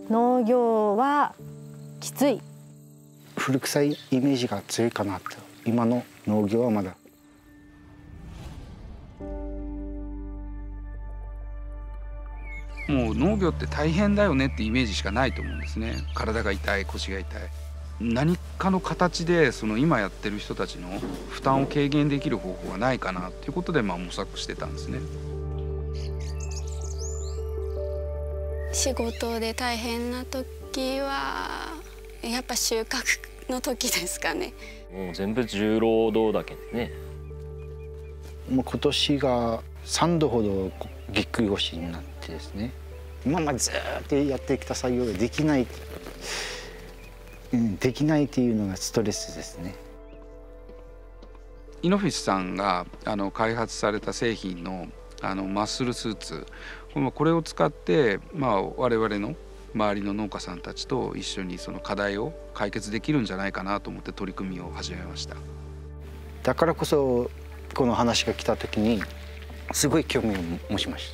農業はきつい。 古臭いイメージが強いかなと。今の農業はまだ。 もう農業って大変だよねってイメージしかないと思うんですね。体が痛い、腰が痛い。何かの形でその今やってる人たちの負担を軽減できる方法はないかなっていうことで模索してたんですね。 仕事で大変な時はやっぱ収穫の時ですかね。 もう全部重労働だけどね。 もう今年が3度ほどぎっくり腰になってですね、今までずっとやってきた作業ができないっていうのがストレスですね。 イノフィスさんが開発された製品のマッスルスーツ、これを使って、我々の周りの農家さんたちと一緒にその課題を解決できるんじゃないかなと思って取り組みを始めました。 だからこそこの話が来た時にすごい興味を持ちました。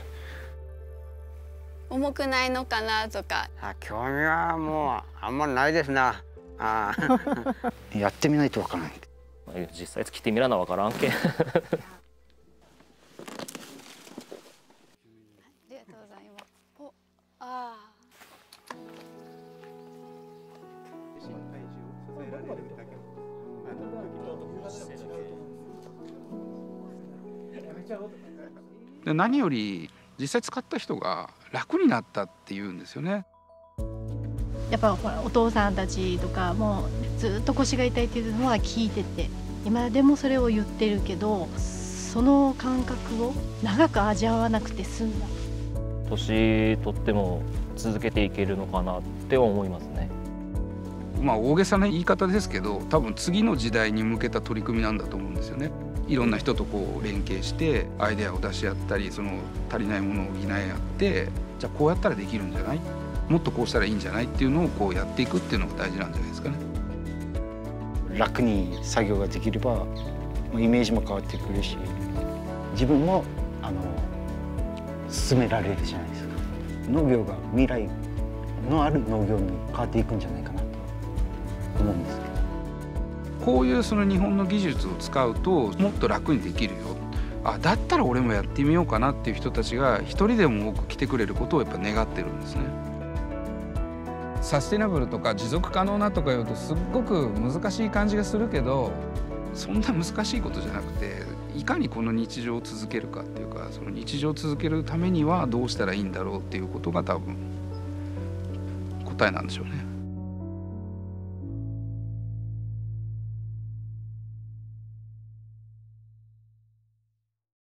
重くないのかなとか。 興味はもうあんまりないですな。 やってみないとわからない。 実際着てみらなわからんけん。 ありがとうございます。 で何より実際使った人が楽になったっていうんですよね。 やっぱほらお父さんたちとかもずっと腰が痛いっていうのは聞いてて、今でもそれを言ってるけど、その感覚を長く味わわなくて済んだ。 年取っても続けていけるのかなって思いますね。 大げさな言い方ですけど、多分次の時代に向けた取り組みなんだと思うんですよね。いろんな人と連携してアイデアを出し合ったり、その足りないものを補い合って、じゃあこうやったらできるんじゃない、もっとこうしたらいいんじゃないっていうのをやっていくっていうのが大事なんじゃないですかね。 楽に作業ができればイメージも変わってくるし、自分も進められるじゃないですか。農業が未来のある農業に変わっていくんじゃないかなと思うんですけど、 こういうその日本の技術を使うともっと楽にできるよ、だったら俺もやってみようかなっていう人たちが一人でも多く来てくれることをやっぱ願ってるんですね。サステナブルとか持続可能なとか言うとすっごく難しい感じがするけど、そんな難しいことじゃなくて、いかにこの日常を続けるかっていうか、その日常を続けるためにはどうしたらいいんだろうっていうことが多分答えなんでしょうね。